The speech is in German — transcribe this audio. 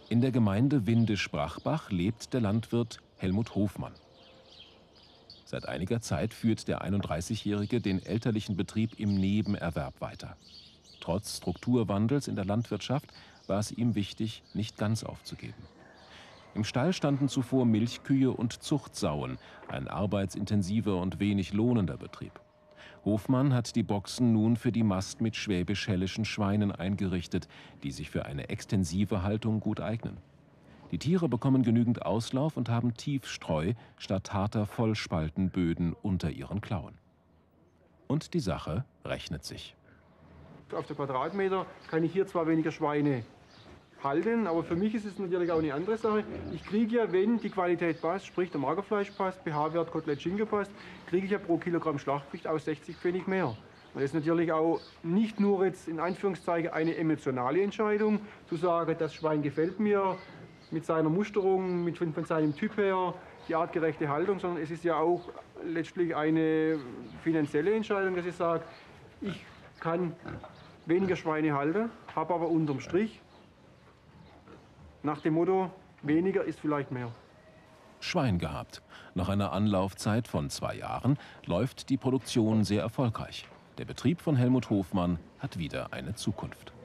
In der Gemeinde Windisch-Brachbach lebt der Landwirt Helmut Hofmann. Seit einiger Zeit führt der 31-Jährige den elterlichen Betrieb im Nebenerwerb weiter. Trotz Strukturwandels in der Landwirtschaft war es ihm wichtig, nicht ganz aufzugeben. Im Stall standen zuvor Milchkühe und Zuchtsauen, ein arbeitsintensiver und wenig lohnender Betrieb. Hofmann hat die Boxen nun für die Mast mit schwäbisch-hellischen Schweinen eingerichtet, die sich für eine extensive Haltung gut eignen. Die Tiere bekommen genügend Auslauf und haben Tiefstreu statt harter Vollspaltenböden unter ihren Klauen. Und die Sache rechnet sich. Auf der Quadratmeter kann ich hier zwar weniger Schweine halten, aber für mich ist es natürlich auch eine andere Sache. Ich kriege ja, wenn die Qualität passt, sprich der Magerfleisch passt, pH-Wert, Kotelett, Schinken passt, kriege ich ja pro Kilogramm Schlachtgewicht auch 60 Pfennig mehr. Und das ist natürlich auch nicht nur jetzt in Anführungszeichen eine emotionale Entscheidung, zu sagen, das Schwein gefällt mir mit seiner Musterung, von seinem Typ her, die artgerechte Haltung, sondern es ist ja auch letztlich eine finanzielle Entscheidung, dass ich sage, ich kann weniger Schweine halten, habe aber unterm Strich nach dem Motto, weniger ist vielleicht mehr. Schwein gehabt. Nach einer Anlaufzeit von 2 Jahren läuft die Produktion sehr erfolgreich. Der Betrieb von Helmut Hofmann hat wieder eine Zukunft.